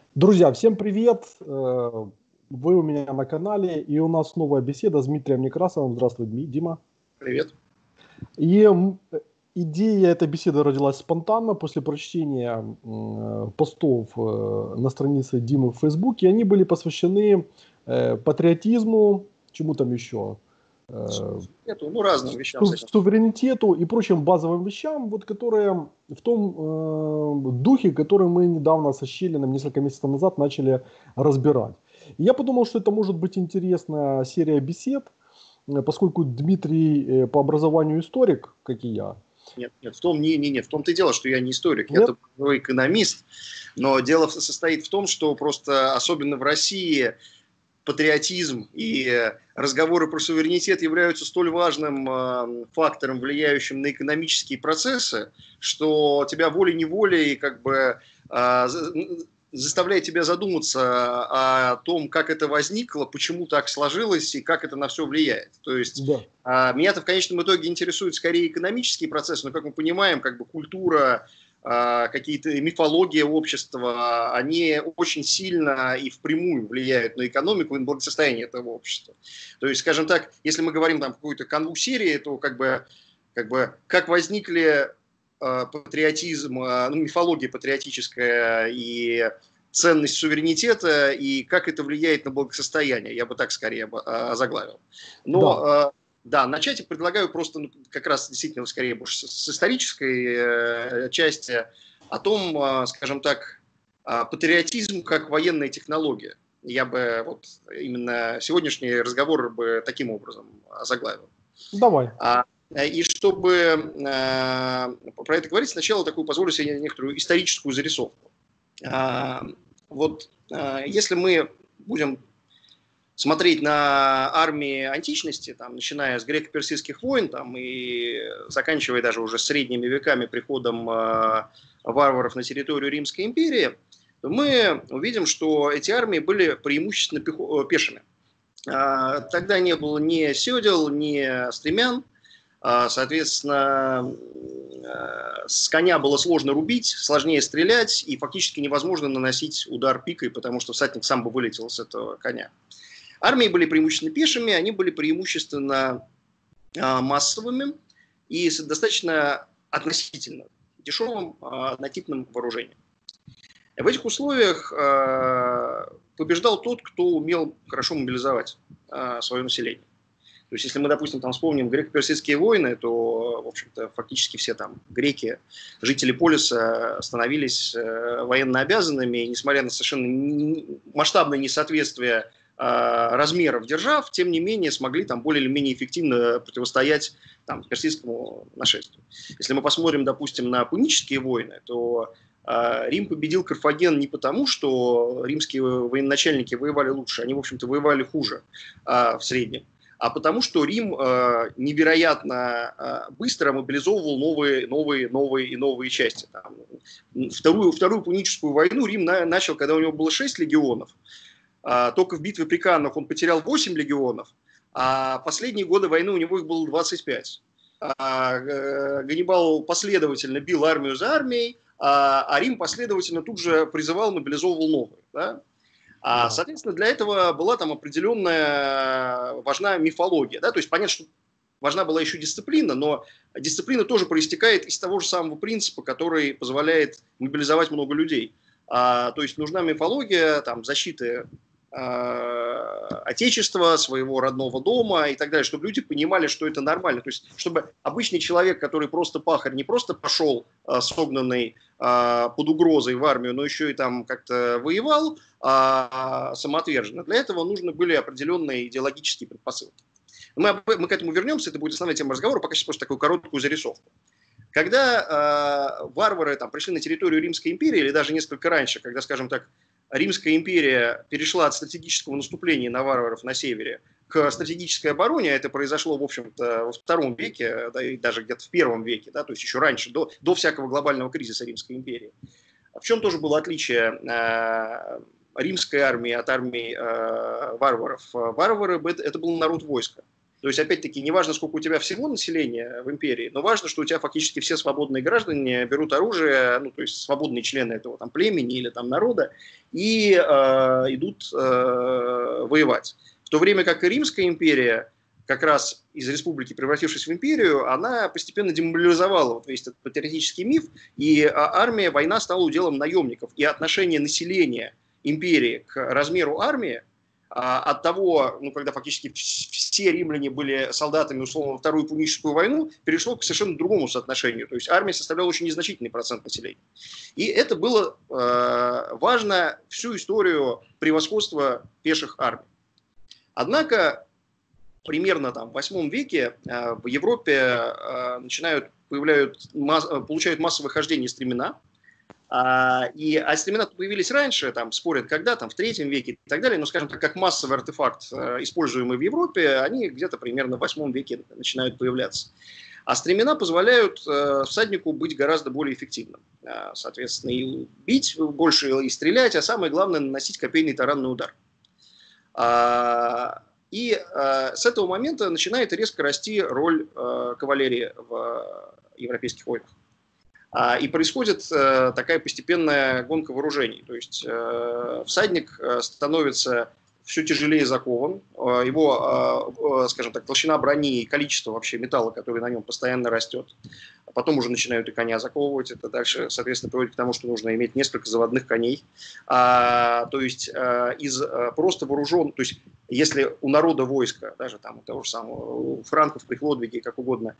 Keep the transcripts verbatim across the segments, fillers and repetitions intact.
Друзья, всем привет! Э, Вы у меня на канале, и у нас новая беседа с Дмитрием Некрасовым. Здравствуй, Дми- Дима. Привет. И м, э, идея этой беседы родилась спонтанно после прочтения м, э, постов э, на странице Димы в Фейсбуке. Они были посвящены э, патриотизму, чему там еще, э, Нету, ну, разным вещам с су- этим. суверенитету и прочим базовым вещам, вот, которые в том э, духе, который мы недавно со Щелиным, несколько месяцев назад, начали разбирать. И я подумал, что это может быть интересная серия бесед, э, поскольку Дмитрий э, по образованию историк, как и я. Нет, нет, в том, не, не, нет, в том-то и дело, что я не историк, Нет? я-то экономист, но дело состоит в том, что просто, особенно в России, патриотизм и разговоры про суверенитет являются столь важным э, фактором, влияющим на экономические процессы, что тебя волей-неволей как бы э, заставляет тебя задуматься о том, как это возникло, почему так сложилось и как это на все влияет. То есть Да. э, меня-то в конечном итоге интересуют скорее экономические процессы, но, как мы понимаем, как бы культура, какие-то мифология общества, они очень сильно и впрямую влияют на экономику и на благосостояние этого общества. То есть, скажем так, если мы говорим там какую-то канву серии, то как бы, как бы как возникли э, патриотизм, э, ну, мифология патриотическая и ценность суверенитета, и как это влияет на благосостояние, я бы так скорее озаглавил. Да. Но да, начать я предлагаю просто ну, как раз действительно скорее больше с, с исторической э, части о том, э, скажем так, э, патриотизм как военная технология. Я бы вот именно сегодняшний разговор бы таким образом озаглавил. Давай. А, и чтобы э, про это говорить, сначала такую позволю себе некоторую историческую зарисовку. А, вот э, если мы будем смотреть на армии античности, там, начиная с греко-персидских войн там, и заканчивая даже уже средними веками приходом э, варваров на территорию Римской империи, то мы увидим, что эти армии были преимущественно пехо- пешими. А, тогда не было ни седел, ни стремян. А, соответственно, э, с коня было сложно рубить, сложнее стрелять, и фактически невозможно наносить удар пикой, потому что всадник сам бы вылетел с этого коня. Армии были преимущественно пешими, они были преимущественно а, массовыми и с достаточно относительно дешевым а, однотипным вооружением. В этих условиях а, побеждал тот, кто умел хорошо мобилизовать а, свое население. То есть, если мы, допустим, там вспомним греко-персидские войны, то, в общем-то, фактически все там греки, жители полиса, становились э, военно обязанными, и несмотря на совершенно масштабное несоответствие размеров держав, тем не менее смогли там более или менее эффективно противостоять там, персидскому нашествию. Если мы посмотрим, допустим, на пунические войны, то э, Рим победил Карфаген не потому, что римские военачальники воевали лучше, они, в общем-то, воевали хуже э, в среднем, а потому что Рим э, невероятно э, быстро мобилизовывал новые, новые, новые и новые части. Там, вторую, вторую пуническую войну Рим на, начал, когда у него было шесть легионов. Только в битве при Каннах он потерял восемь легионов, а последние годы войны у него их было двадцать пять. Ганнибал последовательно бил армию за армией, а Рим последовательно тут же призывал, мобилизовывал новые. Да? А, Да. соответственно, для этого была там определенная важна мифология. Да? То есть понятно, что важна была еще дисциплина, но дисциплина тоже проистекает из того же самого принципа, который позволяет мобилизовать много людей. А, то есть нужна мифология там, защиты отечества, своего родного дома и так далее, чтобы люди понимали, что это нормально. То есть, чтобы обычный человек, который просто пахарь, не просто пошел а, согнанный а, под угрозой в армию, но еще и там как-то воевал а, самоотверженно. Для этого нужны были определенные идеологические предпосылки. Мы, мы к этому вернемся, это будет основная тема разговора, пока сейчас просто такую короткую зарисовку. Когда э, варвары там, пришли на территорию Римской империи, или даже несколько раньше, когда, скажем так, Римская империя перешла от стратегического наступления на варваров на севере к стратегической обороне, это произошло, в общем-то, во втором веке, да, и даже где-то в первом веке, да, то есть еще раньше, до, до всякого глобального кризиса Римской империи. В чем тоже было отличие э, римской армии от армии э, варваров? Варвары – это был народ войска. То есть, опять-таки, не важно, сколько у тебя всего населения в империи, но важно, что у тебя фактически все свободные граждане берут оружие, ну, то есть свободные члены этого там племени или там народа, и э, идут э, воевать. В то время как и Римская империя, как раз из республики, превратившись в империю, она постепенно демобилизовала вот весь этот патриотический миф, и армия, война стала уделом наемников. И отношение населения империи к размеру армии от того, ну, когда фактически все римляне были солдатами, условно, во Вторую Пуническую войну, перешло к совершенно другому соотношению. То есть армия составляла очень незначительный процент населения. И это было э, важно всю историю превосходства пеших армий. Однако примерно там, в восьмом веке э, в Европе э, начинают, появляют, масс, получают массовое хождение стремена. А, и, а стремена появились раньше, там, спорят когда, там, в третьем веке и так далее, но, скажем так, как массовый артефакт, э, используемый в Европе, они где-то примерно в восьмом веке начинают появляться. А стремена позволяют э, всаднику быть гораздо более эффективным. Э, соответственно, и бить больше, и стрелять, а самое главное, наносить копейный таранный удар. А, и э, с этого момента начинает резко расти роль э, кавалерии в э, европейских войнах. И происходит э, такая постепенная гонка вооружений. То есть э, всадник становится все тяжелее закован, его, э, скажем так, толщина брони и количество вообще металла, который на нем постоянно растет. Потом уже начинают и коня заковывать. Это дальше, соответственно, приводит к тому, что нужно иметь несколько заводных коней. А, то есть а, из а, просто вооружен, то есть если у народа войска, даже там у того же самого, у франков при Хлодвиге, как угодно,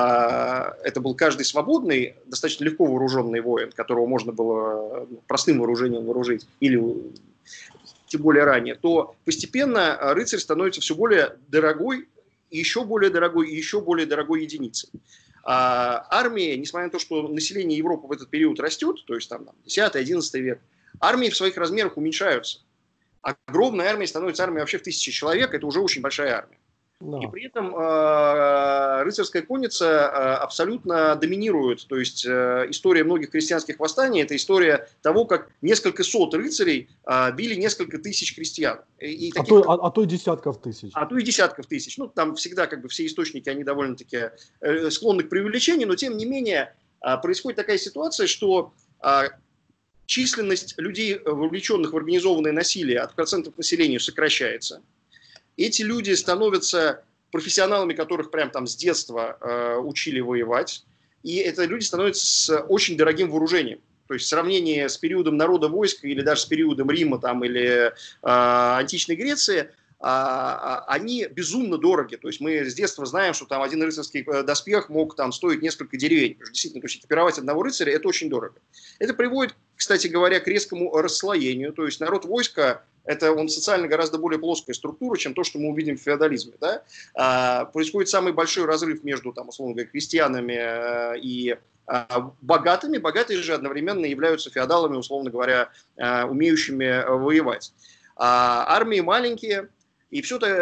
а, это был каждый свободный, достаточно легко вооруженный воин, которого можно было простым вооружением вооружить, или тем более ранее, то постепенно рыцарь становится все более дорогой, еще более дорогой и еще более дорогой единицей. А армии, несмотря на то, что население Европы в этот период растет, то есть там десятый-одиннадцатый век, армии в своих размерах уменьшаются. Огромная армия становится армией вообще в тысячи человек, это уже очень большая армия. Да. И при этом э, рыцарская конница э, абсолютно доминирует. То есть э, история многих крестьянских восстаний – это история того, как несколько сот рыцарей э, били несколько тысяч крестьян. И, и а, то, а, а то и десятков тысяч. А то и десятков тысяч. Ну, там всегда как бы все источники, они довольно-таки э, склонны к преувеличению, но тем не менее э, происходит такая ситуация, что э, численность людей, вовлеченных в организованное насилие от процентов населения сокращается. Эти люди становятся профессионалами, которых прям там с детства э, учили воевать. И это люди становятся с очень дорогим вооружением. То есть в сравнении с периодом народа войска или даже с периодом Рима там, или э, античной Греции, а, они безумно дороги. То есть мы с детства знаем, что там один рыцарский доспех мог там стоить несколько деревень. Действительно, то есть экипировать одного рыцаря – это очень дорого. Это приводит, кстати говоря, к резкому расслоению. То есть народ войска – это он социально гораздо более плоская структура, чем то, что мы увидим в феодализме. Да? А, происходит самый большой разрыв между, там, условно говоря, крестьянами а, и а, богатыми. Богатые же одновременно являются феодалами, условно говоря, а, умеющими воевать. А, армии маленькие. И все так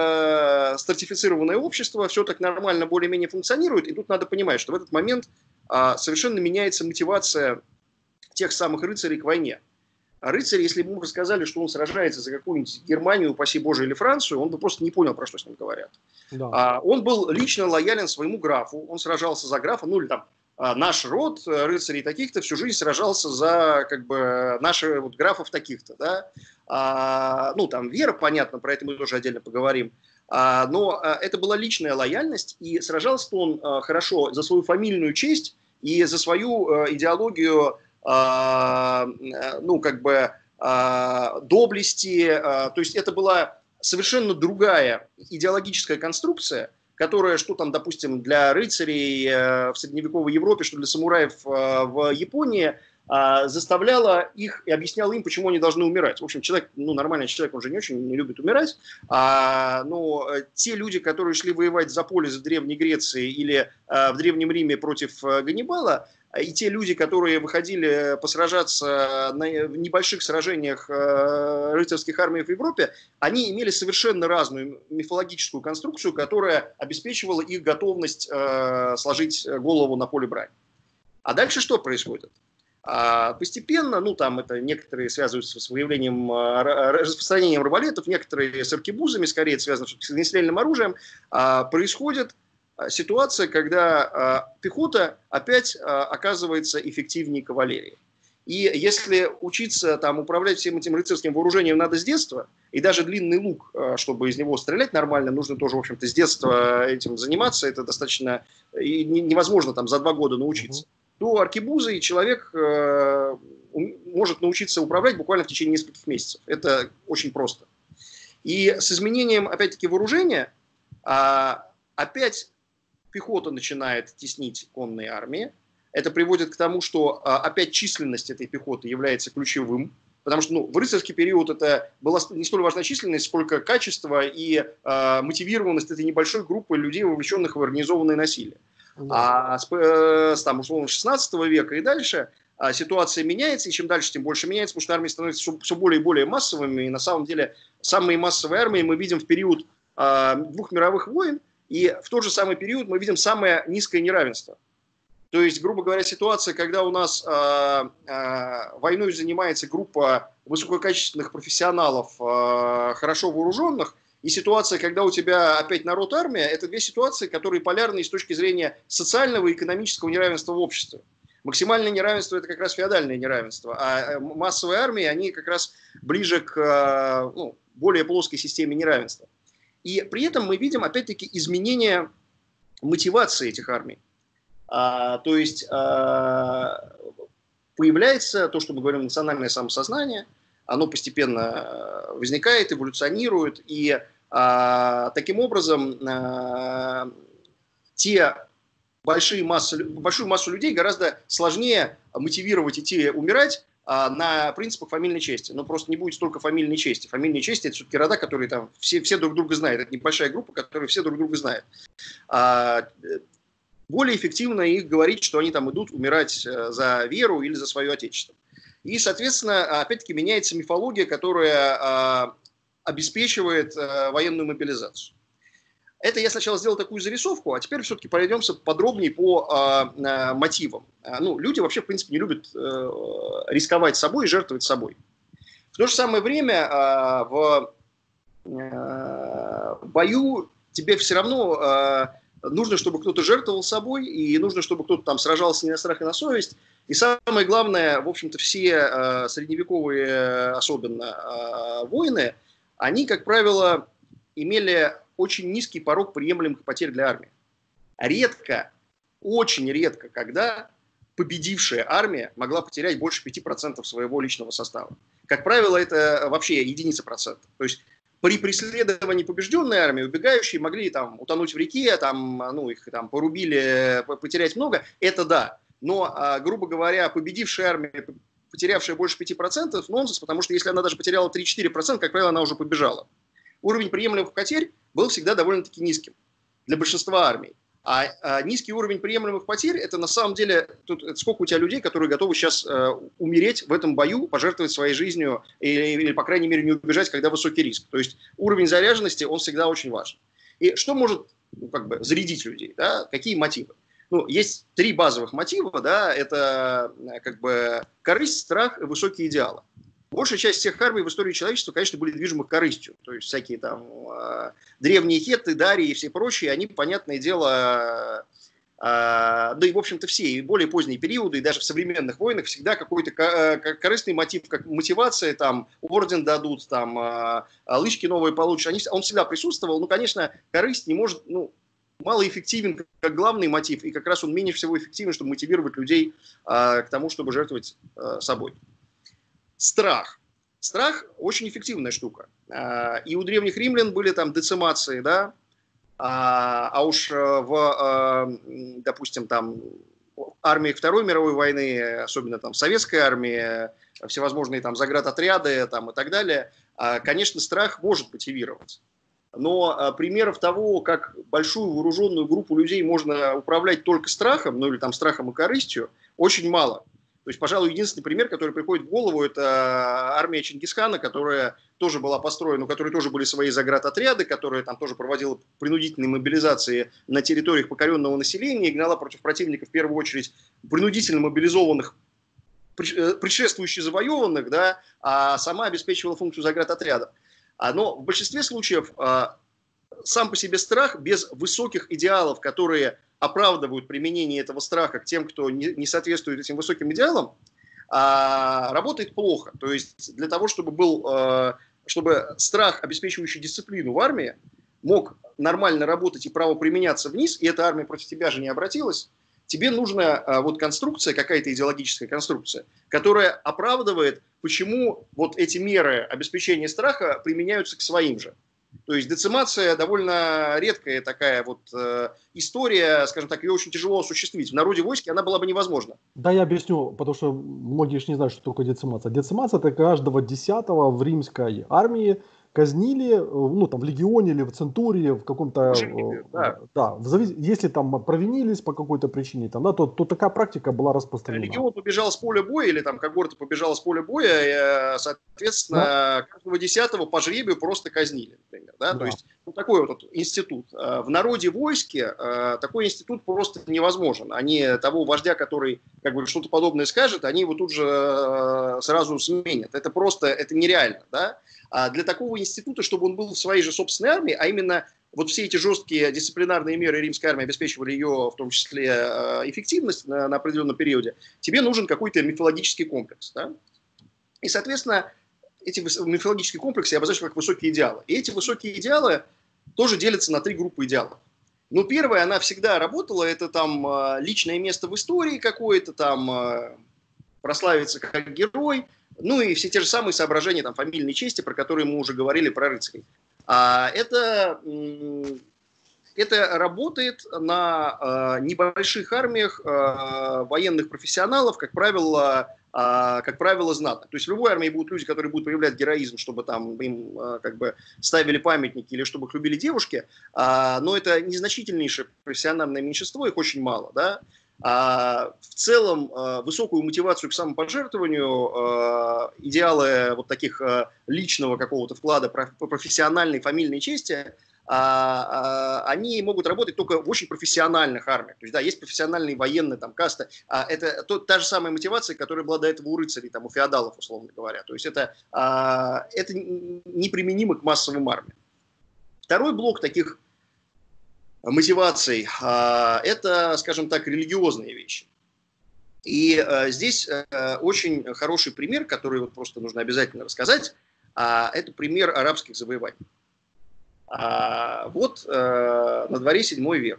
э, стратифицированное общество, все так нормально более-менее функционирует. И тут надо понимать, что в этот момент э, совершенно меняется мотивация тех самых рыцарей к войне. А рыцарь, если бы ему рассказали, что он сражается за какую-нибудь Германию, упаси Боже, или Францию, он бы просто не понял, про что с ним говорят. Да. А, он был лично лоялен своему графу, он сражался за графа, ну или там наш род рыцарей таких-то всю жизнь сражался за как бы наши вот, графов таких-то, да. А, ну, там вера, понятно, про это мы тоже отдельно поговорим. А, но а, это была личная лояльность, и сражался он а, хорошо за свою фамильную честь и за свою а, идеологию, а, ну, как бы, а, доблести. А, то есть это была совершенно другая идеологическая конструкция, которая, что там, допустим, для рыцарей э, в средневековой Европе, что для самураев э, в Японии, э, заставляла их и объясняла им, почему они должны умирать. В общем, человек, ну, нормальный человек, он же не очень не любит умирать, а, но те люди, которые шли воевать за поле в Древней Греции или э, в Древнем Риме против э, Ганнибала, и те люди, которые выходили посражаться на небольших сражениях рыцарских армий в Европе, они имели совершенно разную мифологическую конструкцию, которая обеспечивала их готовность сложить голову на поле брани. А дальше что происходит? А постепенно, ну там это некоторые связываются с выявлением, распространением арбалетов, некоторые с аркебузами, скорее связаны с огнестрельным оружием, происходит ситуация, когда пехота опять оказывается эффективнее кавалерии. И если учиться там управлять всем этим рыцарским вооружением надо с детства, и даже длинный лук, чтобы из него стрелять нормально, нужно тоже, в общем-то, с детства этим заниматься, это достаточно и невозможно там за два года научиться. Mm-hmm. То аркебузой человек э, может научиться управлять буквально в течение нескольких месяцев. Это очень просто. И с изменением, опять-таки, вооружения, э, опять пехота начинает теснить конные армии. Это приводит к тому, что э, опять численность этой пехоты является ключевым. Потому что ну, в рыцарский период это была не столь важна численность, сколько качество и э, мотивированность этой небольшой группы людей, вовлеченных в организованное насилие. А с, с там, условно, шестнадцатого века и дальше а, ситуация меняется, и чем дальше, тем больше меняется, потому что армии становятся все, все более и более массовыми, и на самом деле самые массовые армии мы видим в период а, двух мировых войн, и в тот же самый период мы видим самое низкое неравенство. То есть, грубо говоря, ситуация, когда у нас а, а, войной занимается группа высококачественных профессионалов, а, хорошо вооруженных, и ситуация, когда у тебя опять народ, армия, это две ситуации, которые полярны с точки зрения социального и экономического неравенства в обществе. Максимальное неравенство – это как раз феодальное неравенство, а массовые армии, они как раз ближе к ну, более плоской системе неравенства. И при этом мы видим, опять-таки, изменение мотивации этих армий. А, то есть а, появляется то, что мы говорим, национальное самосознание, оно постепенно возникает, эволюционирует, и а, таким образом а, те большие массы, большую массу людей гораздо сложнее мотивировать идти умирать а, на принципах фамильной чести. Но просто не будет столько фамильной чести. Фамильные чести – это все-таки рода, которые там все, все друг друга знают. Это небольшая группа, которая все друг друга знает. А, более эффективно их говорить, что они там идут умирать за веру или за свое отечество. И, соответственно, опять-таки меняется мифология, которая а, обеспечивает а, военную мобилизацию. Это я сначала сделал такую зарисовку, а теперь все-таки пройдемся подробнее по а, а, мотивам. А, ну, люди вообще, в принципе, не любят а, рисковать собой и жертвовать собой. В то же самое время а, в а, бою тебе все равно а, нужно, чтобы кто-то жертвовал собой, и нужно, чтобы кто-то там сражался не на страх и на совесть. И самое главное, в общем-то, все э, средневековые, особенно э, воины, они, как правило, имели очень низкий порог приемлемых потерь для армии. Редко, очень редко, когда победившая армия могла потерять больше пяти процентов своего личного состава. Как правило, это вообще единица процентов. То есть при преследовании побежденной армии убегающие могли там утонуть в реке, там, ну, их там порубили, потерять много. Это да. Но, грубо говоря, победившая армия, потерявшая больше пяти процентов, нонсенс, потому что если она даже потеряла три-четыре процента, как правило, она уже побежала. Уровень приемлемых потерь был всегда довольно-таки низким для большинства армий. А, а низкий уровень приемлемых потерь – это на самом деле тут, это сколько у тебя людей, которые готовы сейчас э, умереть в этом бою, пожертвовать своей жизнью или, или, по крайней мере, не убежать, когда высокий риск. То есть уровень заряженности, он всегда очень важен. И что может ну, как бы, зарядить людей? Да? Какие мотивы? Ну, есть три базовых мотива. Да? Это как бы корысть, страх и высокие идеалы. Большая часть всех армий в истории человечества, конечно, были движимы корыстью. То есть всякие там э, древние хетты, дарии и все прочие, они, понятное дело, э, э, да и, в общем-то, все, и более поздние периоды, и даже в современных войнах всегда какой-то ко- корыстный мотив, как мотивация, там, орден дадут, там, э, лычки новые получишь, они, он всегда присутствовал. Ну, конечно, корысть не может, ну, малоэффективен как главный мотив, и как раз он менее всего эффективен, чтобы мотивировать людей э, к тому, чтобы жертвовать э, собой. Страх. Страх очень эффективная штука. И у древних римлян были там децимации, да, а уж в, допустим, там армиях Второй мировой войны, особенно там советской армии, всевозможные там заградотряды там, и так далее, конечно, страх может мотивировать. Но примеров того, как большую вооруженную группу людей можно управлять только страхом, ну или там страхом и корыстью, очень мало. То есть, пожалуй, единственный пример, который приходит в голову, это армия Чингисхана, которая тоже была построена, у которой тоже были свои заградотряды, которая там тоже проводила принудительные мобилизации на территориях покоренного населения и гнала против противника в первую очередь принудительно мобилизованных предшествующие завоеванных, да, а сама обеспечивала функцию заградотрядов. Но в большинстве случаев сам по себе страх без высоких идеалов, которые оправдывают применение этого страха к тем, кто не соответствует этим высоким идеалам, работает плохо. То есть для того, чтобы был, чтобы страх, обеспечивающий дисциплину в армии, мог нормально работать и право применяться вниз, и эта армия против тебя же не обратилась, тебе нужна вот конструкция, какая-то идеологическая конструкция, которая оправдывает, почему вот эти меры обеспечения страха применяются к своим же. То есть децимация довольно редкая такая вот э, история, скажем так, ее очень тяжело осуществить. В народе войске она была бы невозможна. Да, я объясню, потому что многие же не знают, что такое децимация. Децимация — это каждого десятого в римской армии казнили, ну, там, в легионе или в центурии, в каком-то, да, да, в завис... если там провинились по какой-то причине, там, да, то, то такая практика была распространена. Легион побежал с поля боя, или там когорта побежала с поля боя, и, соответственно, да. каждого десятого по жребию просто казнили, например, да, да. То есть ну, такой вот институт. В народе войске такой институт просто невозможен. Они того вождя, который как бы что-то подобное скажет, они его тут же сразу сменят. Это просто, это нереально, да. А для такого института, чтобы он был в своей же собственной армии, а именно вот все эти жесткие дисциплинарные меры римской армии обеспечивали ее, в том числе, эффективность на, на определенном периоде, тебе нужен какой-то мифологический комплекс. Да? И, соответственно, эти мифологические комплексы я обозначил как высокие идеалы. И эти высокие идеалы тоже делятся на три группы идеалов. Ну, первая, она всегда работала, это там личное место в истории какое-то, там прославиться как герой, ну и все те же самые соображения там, фамильной чести, про которые мы уже говорили, про рыцарей. А это, это работает на небольших армиях военных профессионалов, как правило, как правило, знатных. То есть в любой армии будут люди, которые будут проявлять героизм, чтобы там им как бы ставили памятники или чтобы их любили девушки, но это незначительнейшее профессиональное меньшинство, их очень мало, да. А в целом высокую мотивацию к самопожертвованию, идеалы вот таких личного какого-то вклада по профессиональной фамильной чести, они могут работать только в очень профессиональных армиях. То есть, да, есть профессиональные военные там, касты. Это то, та же самая мотивация, которая была до этого у рыцарей, там, у феодалов, условно говоря. То есть это, это неприменимо к массовым армиям. Второй блок таких мотиваций – это, скажем так, религиозные вещи. И здесь очень хороший пример, который вот просто нужно обязательно рассказать, это пример арабских завоеваний. Вот на дворе седьмой век.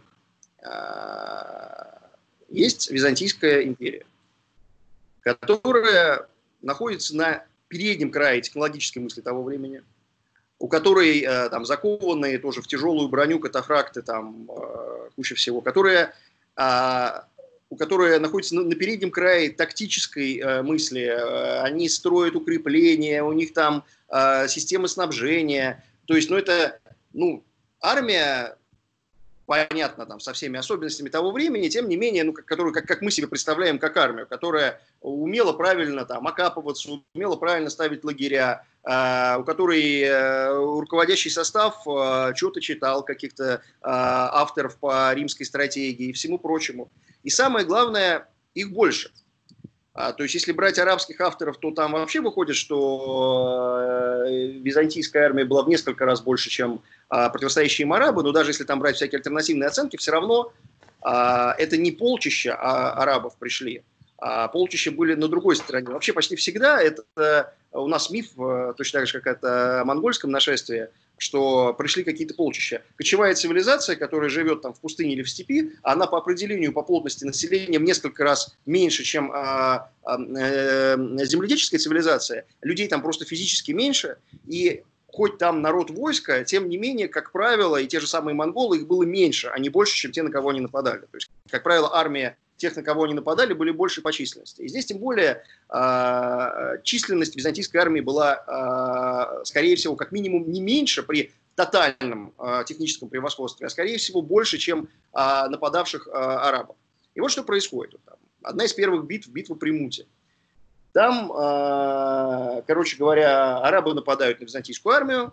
Есть Византийская империя, которая находится на переднем крае технологической мысли того времени, у которой там закованные тоже в тяжелую броню катафракты, там куча всего, которая, у которой находится на, на переднем крае тактической мысли. Они строят укрепления, у них там системы снабжения. То есть, ну это, ну, армия, понятно, там, со всеми особенностями того времени, тем не менее, ну, которую, как, как мы себе представляем, как армию, которая умела правильно там, окапываться, умела правильно ставить лагеря, э, у которой э, руководящий состав э, что-то читал, каких-то э, авторов по римской стратегии и всему прочему. И самое главное, их больше. А, то есть, если брать арабских авторов, то там вообще выходит, что э, византийская армия была в несколько раз больше, чем э, противостоящие им арабы, но даже если там брать всякие альтернативные оценки, все равно э, это не полчища а арабов пришли, а полчища были на другой стороне. Вообще почти всегда это э, у нас миф, э, точно так же, как это монгольском нашествии, что пришли какие-то полчища. Кочевая цивилизация, которая живет там в пустыне или в степи, она по определению, по плотности населения в несколько раз меньше, чем э, э, земледельческая цивилизация. Людей там просто физически меньше, и хоть там народ войска, тем не менее, как правило, и те же самые монголы, их было меньше, а не больше, чем те, на кого они нападали. То есть, как правило, армия тех, на кого они нападали, были больше по численности. И здесь, тем более, э, численность византийской армии была, э, скорее всего, как минимум не меньше при тотальном э, техническом превосходстве, а скорее всего больше, чем э, нападавших э, арабов. И вот что происходит. Там, одна из первых битв, битва при Муте. Там, э, короче говоря, арабы нападают на византийскую армию,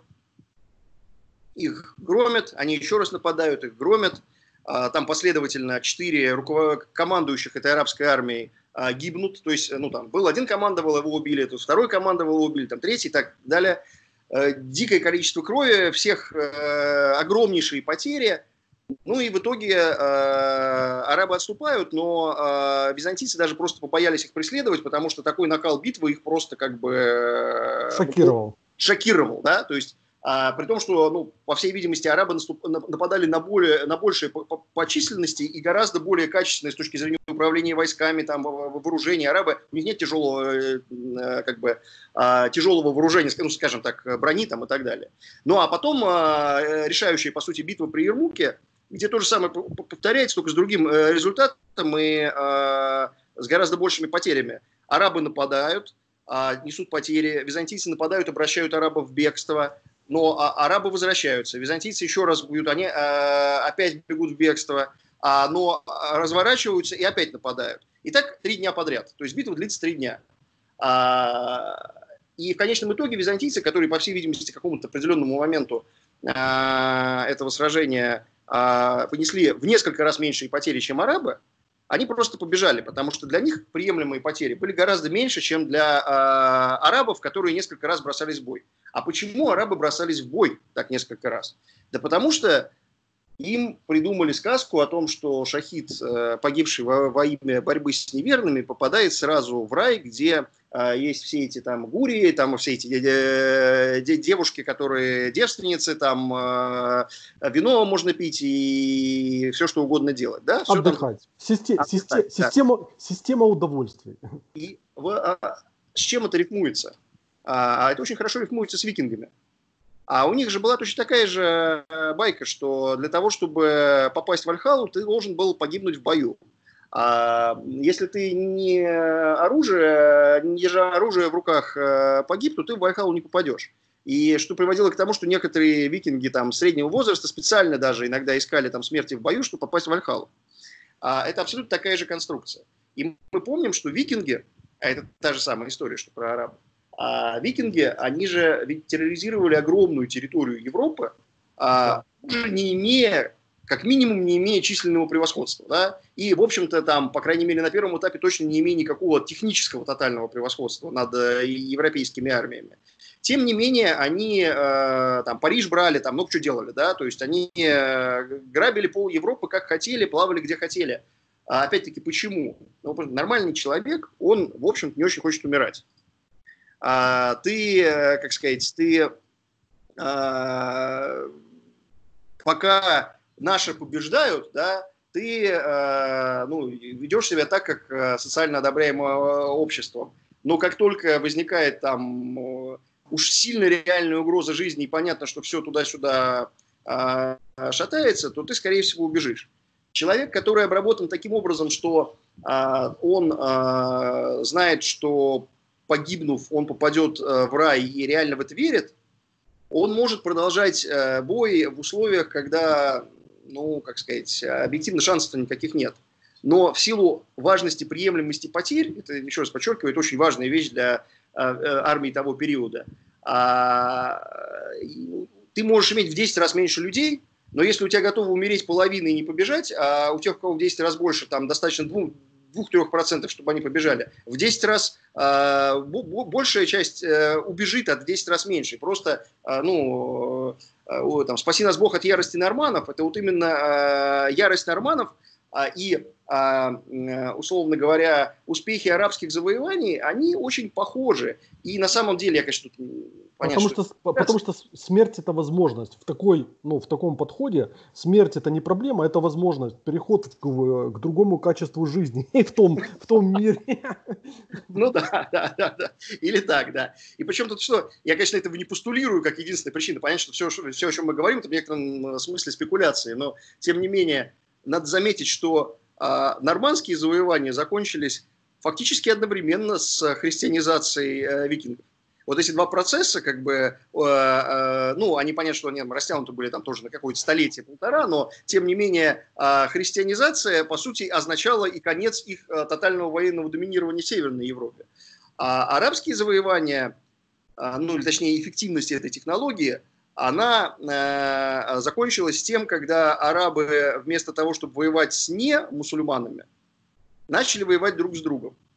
их громят, они еще раз нападают, их громят. Там последовательно четыре руковод... командующих этой арабской армией а, гибнут. То есть, ну, там, был один командовал, его убили, тут второй командовал, его убили, там, третий и так далее. Э, дикое количество крови, всех э, огромнейшие потери. Ну и в итоге э, арабы отступают, но э, византийцы даже просто побоялись их преследовать, потому что такой накал битвы их просто как бы... Э, шокировал. Шокировал, да, то есть а, при том, что, ну, по всей видимости, арабы наступ, нападали на, более, на большие по, по, по численности и гораздо более качественные с точки зрения управления войсками, там, вооружения. Арабы, у них нет тяжелого, э, как бы, э, тяжелого вооружения, ну, скажем так, брони там, и так далее. Ну, а потом э, решающая, по сути, битва при Ярмуке, где то же самое повторяется, только с другим э, результатом и э, с гораздо большими потерями. Арабы нападают, несут потери, византийцы нападают, обращают арабов в бегство, но арабы возвращаются, византийцы еще раз бьют, они опять бегут в бегство, но разворачиваются и опять нападают. И так три дня подряд, то есть битва длится три дня. И в конечном итоге византийцы, которые, по всей видимости, к какому-то определенному моменту этого сражения понесли в несколько раз меньшие потери, чем арабы, они просто побежали, потому что для них приемлемые потери были гораздо меньше, чем для э, арабов, которые несколько раз бросались в бой. А почему арабы бросались в бой так несколько раз? Да потому что им придумали сказку о том, что шахид, э, погибший во, во имя борьбы с неверными, попадает сразу в рай, где э, есть все эти там гурии, там все эти э, девушки, которые девственницы, там э, вино можно пить и все что угодно делать. Да? Все Отдыхать. Там... Система, Отдыхать, система, да. система, система удовольствий. И в, а, с чем это рифмуется? А, это очень хорошо рифмуется с викингами. А у них же была точно такая же байка, что для того, чтобы попасть в Вальхаллу, ты должен был погибнуть в бою. А если ты не оружие, не держа оружие в руках погиб, то ты в Вальхаллу не попадешь. И что приводило к тому, что некоторые викинги там, среднего возраста специально даже иногда искали там, смерти в бою, чтобы попасть в Вальхаллу. А это абсолютно такая же конструкция. И мы помним, что викинги, а это та же самая история, что про арабов, а викинги, они же ведь терроризировали огромную территорию Европы, а, уже не имея, как минимум, не имея численного превосходства. Да? И, в общем-то, там, по крайней мере, на первом этапе точно не имея никакого технического тотального превосходства над э, европейскими армиями. Тем не менее, они э, там, Париж брали, там много что делали, да, то есть они э, грабили пол Европы как хотели, плавали где хотели. А опять-таки, почему? Ну, нормальный человек, он, в общем-то, не очень хочет умирать. А ты, как сказать, ты а, пока наши побеждают, да, ты а, ну, ведешь себя так, как социально одобряемое обществом. Но как только возникает там уж сильно реальная угроза жизни, и понятно, что все туда-сюда а, шатается, то ты, скорее всего, убежишь. Человек, который обработан таким образом, что а, он а, знает, что погибнув, он попадет в рай и реально в это верит, он может продолжать бой в условиях, когда, ну, как сказать, объективно шансов-то никаких нет. Но в силу важности приемлемости потерь, это, еще раз подчеркиваю, это очень важная вещь для армии того периода, ты можешь иметь в десять раз меньше людей, но если у тебя готовы умереть половина и не побежать, а у тех, у кого в десять раз больше, там достаточно двум двух-трех процентов, чтобы они побежали, в десять раз э, большая часть э, убежит, а в десять раз меньше. Просто, э, ну, э, там, спаси нас Бог от ярости норманов, это вот именно э, ярость норманов э, и, э, условно говоря, успехи арабских завоеваний, они очень похожи. И на самом деле, я, конечно, тут... Понятно, потому, что, потому что смерть – это возможность. В, такой, ну, в таком подходе смерть – это не проблема, это возможность. Переход к, к другому качеству жизни в том, в том мире. Ну да, да, да, да. Или так, да. И причем тут что, я, конечно, этого не постулирую как единственная причина. Понятно, что все, все, о чем мы говорим, это в некотором смысле спекуляции. Но, тем не менее, надо заметить, что а, нормандские завоевания закончились фактически одновременно с христианизацией а, викингов. Вот эти два процесса, как бы, э, э, ну, они, понятно, что они растянуты были там тоже на какое-то столетие-полтора, но, тем не менее, э, христианизация, по сути, означала и конец их э, тотального военного доминирования в Северной Европе. А арабские завоевания, э, ну, или точнее, эффективность этой технологии, она э, закончилась тем, когда арабы вместо того, чтобы воевать с не мусульманами, начали воевать друг с другом.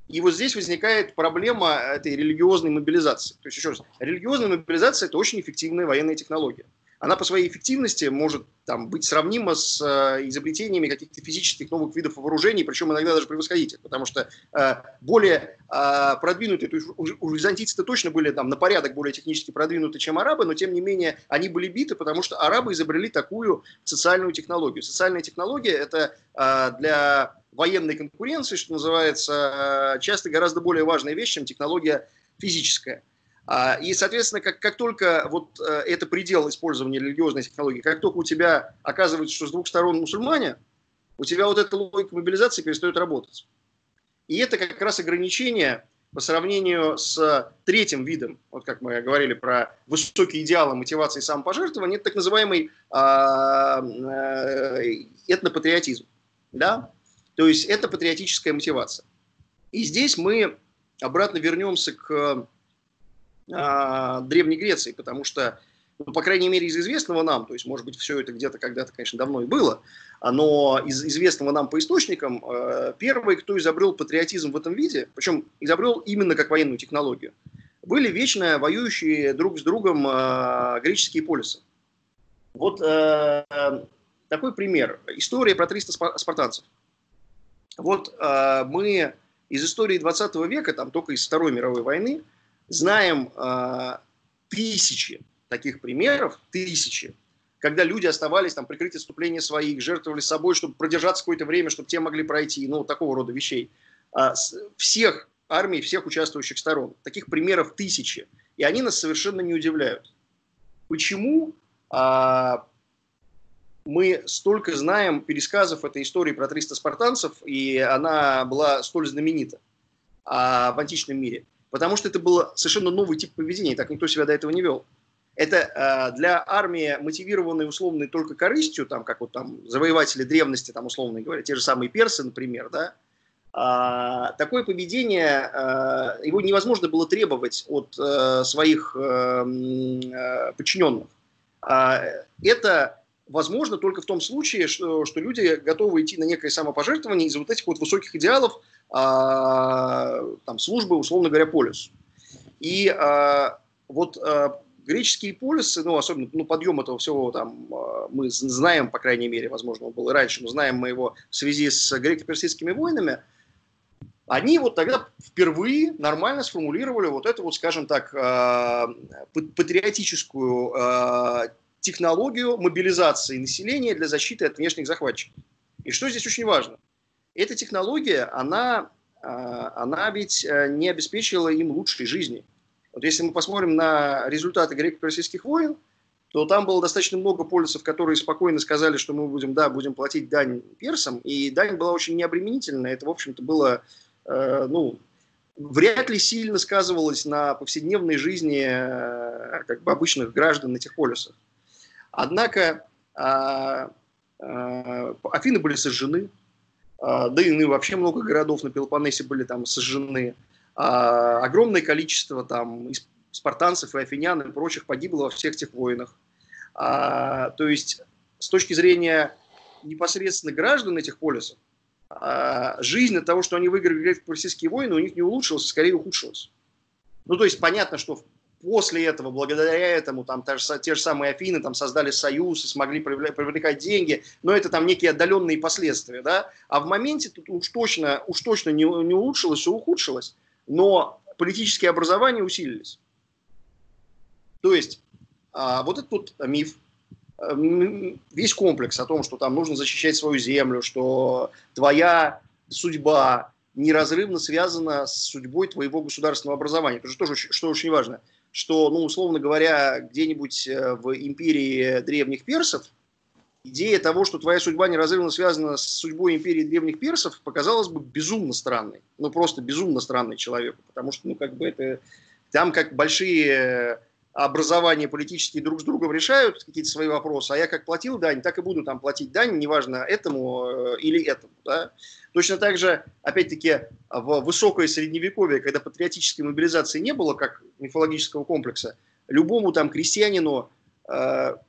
И вот здесь возникает проблема этой религиозной мобилизации. То есть, еще раз, религиозная мобилизация – это очень эффективная военная технология. Она по своей эффективности может там, быть сравнима с э, изобретениями каких-то физических новых видов вооружений, причем иногда даже превосходить их, потому что э, более э, продвинутые, то есть у, у византийцы точно были там, на порядок более технически продвинуты, чем арабы, но тем не менее они были биты, потому что арабы изобрели такую социальную технологию. Социальная технология – это э, для военной конкуренции, что называется, э, часто гораздо более важная вещь, чем технология физическая. И, соответственно, как, как только вот это предел использования религиозной технологии, как только у тебя оказывается, что с двух сторон мусульмане, у тебя вот эта логика мобилизации перестает работать. И это как раз ограничение по сравнению с третьим видом, вот как мы говорили про высокие идеалы мотивации и самопожертвования, это так называемый этнопатриотизм. Да? То есть это патриотическая мотивация. И здесь мы обратно вернемся к Древней Греции, потому что, ну, по крайней мере, из известного нам, то есть, может быть, все это где-то когда-то, конечно, давно и было, но из известного нам по источникам, первый, кто изобрел патриотизм в этом виде, причем изобрел именно как военную технологию, были вечно воюющие друг с другом греческие полисы. Вот э, такой пример. История про триста спартанцев. Вот э, мы из истории двадцатого века, там только из Второй мировой войны, знаем э, тысячи таких примеров, тысячи, когда люди оставались там прикрыть отступления своих, жертвовали собой, чтобы продержаться какое-то время, чтобы те могли пройти, ну, такого рода вещей. А, с, всех армий, всех участвующих сторон. Таких примеров тысячи. И они нас совершенно не удивляют. Почему а, мы столько знаем пересказов этой истории про триста спартанцев, и она была столь знаменита а, в античном мире? Потому что это был совершенно новый тип поведения, так никто себя до этого не вел. Это э, для армии, мотивированной условной только корыстью, там, как вот там завоеватели древности, там, условно говоря, те же самые персы, например, да, э, такое поведение, э, его невозможно было требовать от э, своих э, э, подчиненных. Э, это возможно только в том случае, что, что люди готовы идти на некое самопожертвование из-за вот этих вот высоких идеалов, А, там, службы, условно говоря, полюс. И а, вот а, греческие полюсы, ну, особенно ну, подъем этого всего там, а, мы знаем, по крайней мере, возможно, он был и раньше, но знаем мы его в связи с греко-персидскими войнами, они вот тогда впервые нормально сформулировали вот эту вот, скажем так, а, патриотическую а, технологию мобилизации населения для защиты от внешних захватчиков. И что здесь очень важно? Эта технология, она, она ведь не обеспечила им лучшей жизни. Вот если мы посмотрим на результаты греко-персидских войн, то там было достаточно много полисов, которые спокойно сказали, что мы будем, да, будем платить дань персам, и дань была очень необременительная. Это, в общем-то, было, э, ну, вряд ли сильно сказывалось на повседневной жизни э, как бы обычных граждан этих полисов. Однако э, э, Афины были сожжены, да и вообще много городов на Пелопоннесе были там сожжены. А, огромное количество там спартанцев и афинян и прочих погибло во всех этих войнах. А, то есть с точки зрения непосредственно граждан этих полисов, а, жизнь от того, что они выиграли греко-персидские войны, у них не улучшилась, а скорее ухудшилась. Ну, то есть понятно, что после этого, благодаря этому, там, те, же, те же самые Афины там, создали союз и смогли привлекать деньги, но это там некие отдаленные последствия, да? А в моменте тут уж точно, уж точно не, не улучшилось, а ухудшилось, но политические образования усилились. То есть а, вот этот вот миф, весь комплекс о том, что там нужно защищать свою землю, что твоя судьба неразрывно связана с судьбой твоего государственного образования. Это же тоже, что очень важно, что, ну, условно говоря, где-нибудь в империи древних персов идея того, что твоя судьба неразрывно связана с судьбой империи древних персов, показалась бы безумно странной. Ну, просто безумно странной человеку. Потому что, ну, как бы это... Там как большие образования политические друг с другом решают какие-то свои вопросы, а я как платил дань, так и буду там платить дань, неважно этому или этому. Да? Точно так же, опять-таки, в высокое средневековье, когда патриотической мобилизации не было, как мифологического комплекса, любому там крестьянину э,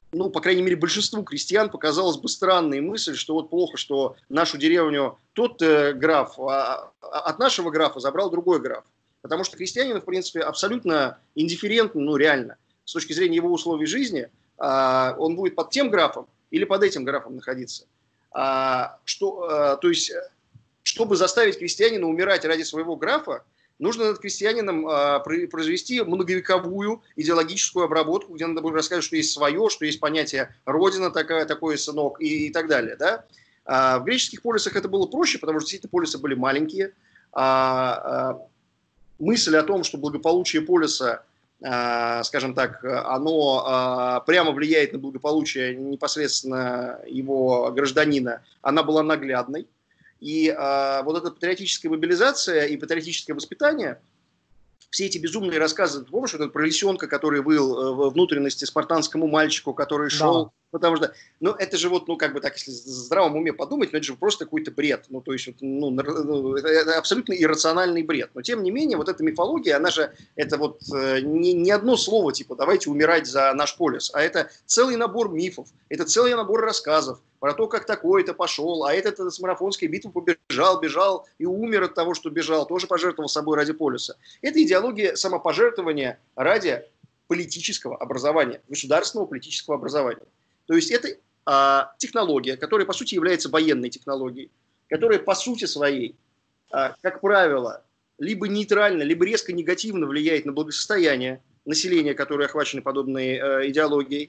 ну, по крайней мере, большинству крестьян показалась бы странной мысль, что вот плохо, что нашу деревню тот э, граф, а, а от нашего графа забрал другой граф. Потому что крестьянин, в принципе, абсолютно индифферентен, ну, реально, с точки зрения его условий жизни, э, он будет под тем графом или под этим графом находиться. А, что, а, то есть, чтобы заставить крестьянина умирать ради своего графа, нужно над крестьянином а, произвести многовековую идеологическую обработку, где надо будет рассказать, что есть свое, что есть понятие родина такая, такой сынок и, и так далее. Да? А, в греческих полисах это было проще, потому что действительно полисы были маленькие. А, а, мысль о том, что благополучие полиса, а, скажем так, оно а, прямо влияет на благополучие непосредственно его гражданина, она была наглядной. И э, вот эта патриотическая мобилизация и патриотическое воспитание, все эти безумные рассказы, ты помнишь, вот этот про лисенка, который выл э, во внутренности спартанскому мальчику, который шел, да. Потому что, ну, это же вот, ну, как бы так, если в здравом уме подумать, ну, это же просто какой-то бред, ну, то есть, ну, это абсолютно иррациональный бред, но, тем не менее, вот эта мифология, она же, это вот э, не, не одно слово, типа, давайте умирать за наш полис, а это целый набор мифов, это целый набор рассказов про то, как такой-то пошел, а этот с марафонской битвы побежал, бежал и умер от того, что бежал, тоже пожертвовал собой ради полиса. Это идеология самопожертвования ради политического образования, государственного политического образования. То есть это а, технология, которая по сути является военной технологией, которая по сути своей, а, как правило, либо нейтрально, либо резко негативно влияет на благосостояние населения, которое охвачено подобной а, идеологией.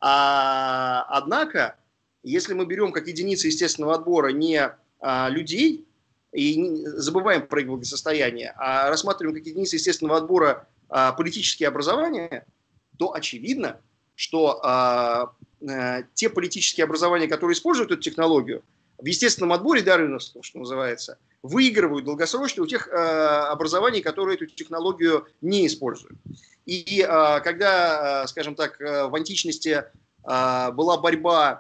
А, однако, если мы берем как единицы естественного отбора не а, людей и не, забываем про их благосостояние, а рассматриваем как единицы естественного отбора а, политические образования, то очевидно, что а, а, те политические образования, которые используют эту технологию, в естественном отборе дарвиновского, что называется, выигрывают долгосрочно у тех а, образований, которые эту технологию не используют. И а, когда, а, скажем так, в античности а, была борьба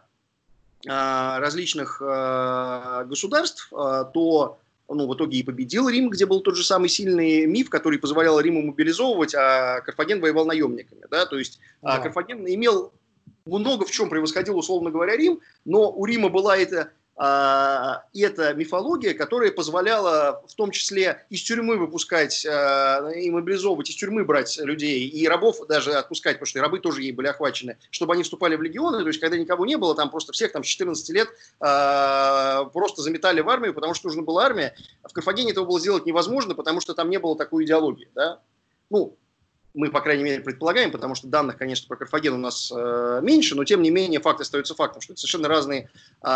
а, различных а, государств, а, то ну, в итоге и победил Рим, где был тот же самый сильный миф, который позволял Риму мобилизовывать, а Карфаген воевал наемниками. Да? То есть да. Карфаген имел много в чем превосходил, условно говоря, Рим, но у Рима была эта, а, эта мифология, которая позволяла в том числе из тюрьмы выпускать а, и мобилизовывать, из тюрьмы брать людей, и рабов даже отпускать, потому что рабы тоже ей были охвачены, чтобы они вступали в легионы, то есть когда никого не было, там просто всех там с четырнадцати лет а, просто заметали в армию, потому что нужна была армия. В Карфагене этого было сделать невозможно, потому что там не было такой идеологии. Да? Ну, мы, по крайней мере, предполагаем, потому что данных, конечно, про Карфаген у нас э, меньше, но, тем не менее, факт остается фактом, что это совершенно разные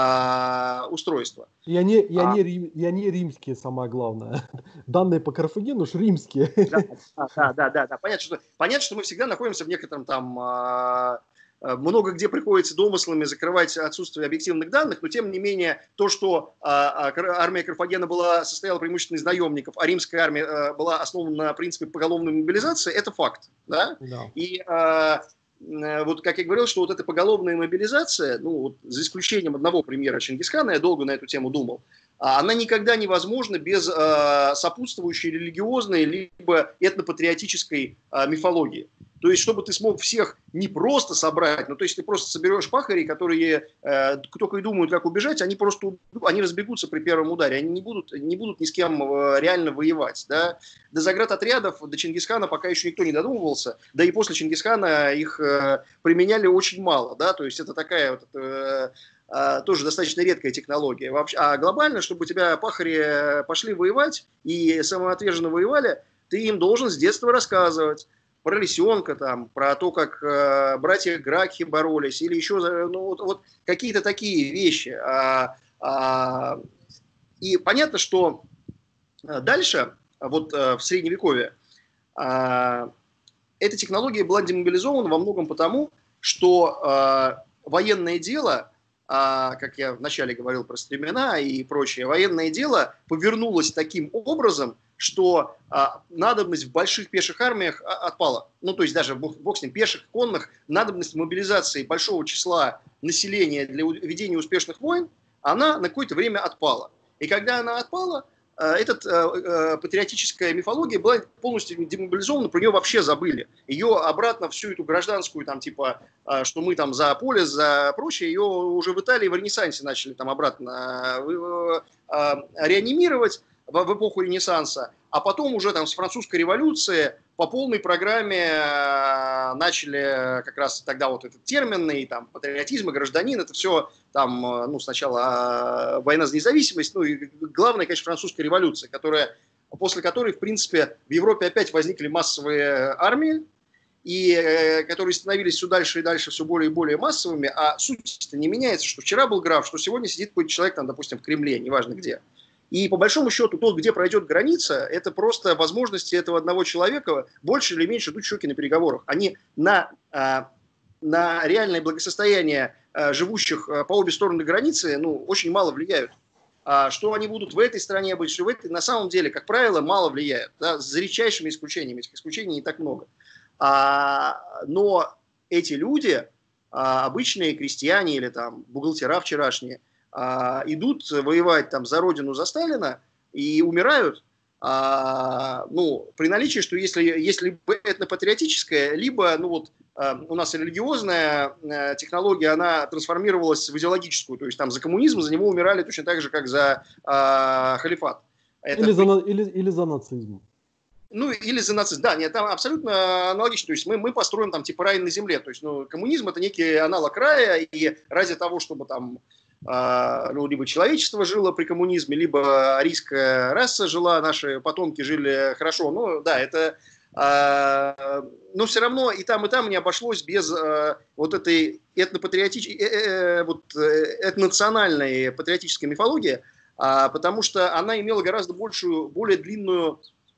э, устройства. И они, и, а... они, и они римские, самое главное. Данные по Карфагену уж римские. Да, да, да, да, да. Понятно, что, понятно, что мы всегда находимся в некотором там... Э, много где приходится домыслами закрывать отсутствие объективных данных, но тем не менее то, что а, армия Карфагена была, состояла преимущественно из наемников, а римская армия а, была основана на принципе поголовной мобилизации, это факт. Да? Да. И а, вот как я говорил, что вот эта поголовная мобилизация, ну вот за исключением одного примера Чингисхана, я долго на эту тему думал, она никогда невозможна без а, сопутствующей религиозной либо этнопатриотической а, мифологии. То есть, чтобы ты смог всех не просто собрать, но то есть ты просто соберешь пахарей, которые э, только и думают, как убежать, они просто они разбегутся при первом ударе, они не будут, не будут ни с кем э, реально воевать. Да? До заградотрядов, до Чингисхана пока еще никто не додумывался, да и после Чингисхана их э, применяли очень мало. Да? То есть это такая вот... Э, тоже достаточно редкая технология. Вообще, а глобально, чтобы у тебя пахари пошли воевать и самоотверженно воевали, ты им должен с детства рассказывать про лисенка, там, про то, как э, братья Гракхи боролись, или еще ну, вот, вот какие-то такие вещи. А, а, и понятно, что дальше, вот э, в Средневековье, э, эта технология была демобилизована во многом потому, что э, военное дело, э, как я вначале говорил про стремена и прочее, военное дело повернулось таким образом, что а, надобность в больших пеших армиях а, отпала. Ну, то есть даже, бог, бог с ним, пеших, конных, надобность мобилизации большого числа населения для ведения успешных войн, она на какое-то время отпала. И когда она отпала, эта патриотическая мифология была полностью демобилизована, про нее вообще забыли. Ее обратно, всю эту гражданскую, там, типа, что мы там за поле, за прочее, ее уже в Италии в Ренессансе начали там обратно реанимировать в эпоху Ренессанса, а потом уже там с французской революции по полной программе начали как раз тогда вот этот термин, и там патриотизм, и гражданин, это все там, ну, сначала война за независимость, ну, и главное, конечно, французская революция, которая, после которой, в принципе, в Европе опять возникли массовые армии, и которые становились все дальше и дальше, все более и более массовыми, а суть-то не меняется, что вчера был граф, что сегодня сидит какой-то человек, там, допустим, в Кремле, неважно где. И по большому счету, то, где пройдет граница, это просто возможности этого одного человека больше или меньше дуть щеки на переговорах. Они на, на реальное благосостояние живущих по обе стороны границы, ну, очень мало влияют. А что они будут в этой стране быть, что в этой, на самом деле, как правило, мало влияют. Да, за редчайшими исключениями. Этих исключений не так много. А, но эти люди, а, обычные крестьяне или там бухгалтера вчерашние, а, идут воевать там за родину, за Сталина и умирают, а, ну, при наличии, что если, если этнопатриотическая, либо, ну вот, а, у нас религиозная а, технология, она трансформировалась в идеологическую, то есть там за коммунизм, за него умирали точно так же, как за а, халифат. Это... Или, за, или, или за нацизм. Ну, или за нацизм. Да, нет, там абсолютно аналогично. То есть мы, мы построим там типа рай на земле. То есть, ну, коммунизм это некий аналог рая, и ради того, чтобы там э, ну, либо человечество жило при коммунизме, либо арийская раса жила, наши потомки жили хорошо. Ну, да, это... Э, но все равно и там, и там не обошлось без э, вот этой этнопатриотической, э, э, вот, э, этнонациональной патриотической мифологии, э, потому что она имела гораздо большую, более длинную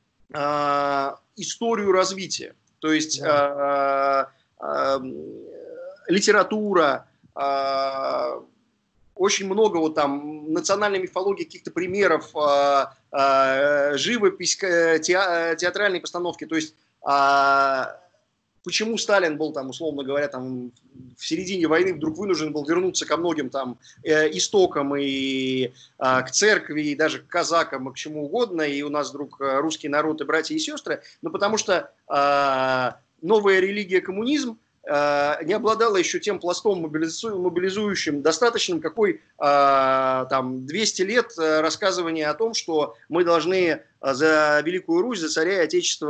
историю развития. То есть да. э, э, литература, э, очень много вот там национальной мифологии, каких-то примеров, э, э, живопись, те, театральные постановки. То есть э, почему Сталин был там, условно говоря, там в середине войны вдруг вынужден был вернуться ко многим там э, истокам и э, к церкви, и даже к казакам, и к чему угодно, и у нас вдруг русский народ и братья и сестры, ну потому что э, новая религия коммунизм э, не обладала еще тем пластом мобилизу- мобилизующим достаточным, какой э, там двести лет рассказывания о том, что мы должны за Великую Русь, за царя и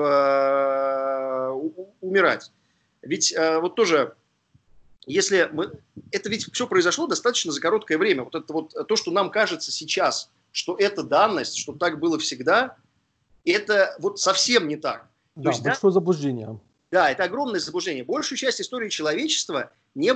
Отечество э, умирать. Ведь э, вот тоже, если мы, это ведь все произошло достаточно за короткое время. Вот это вот то, что нам кажется сейчас, что это данность, что так было всегда, это вот совсем не так. Да, есть, большое да, заблуждение. Да, это огромное заблуждение. Большую часть истории человечества не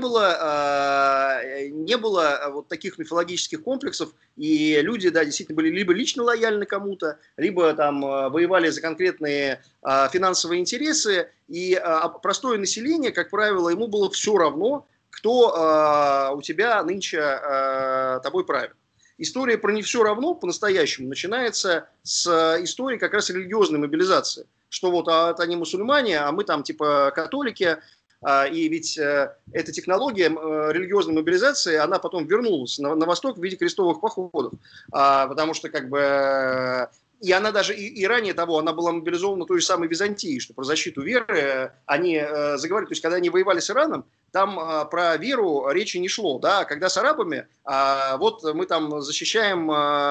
было, э, не было вот таких мифологических комплексов, и люди, да, действительно были либо лично лояльны кому-то, либо там воевали за конкретные э, финансовые интересы, и э, простое население, как правило, ему было все равно, кто э, у тебя нынче э, тобой правит. История про не все равно по-настоящему начинается с истории как раз религиозной мобилизации. Что вот а, это они мусульмане, а мы там типа католики, а, и ведь а, эта технология а, религиозной мобилизации, она потом вернулась на, на восток в виде крестовых походов, а, потому что как бы... И она даже и, и ранее того, она была мобилизована той же самой Византией, что про защиту веры они э, заговорили. То есть, когда они воевали с Ираном, там э, про веру речи не шло. Да? Когда с арабами, э, вот мы там защищаем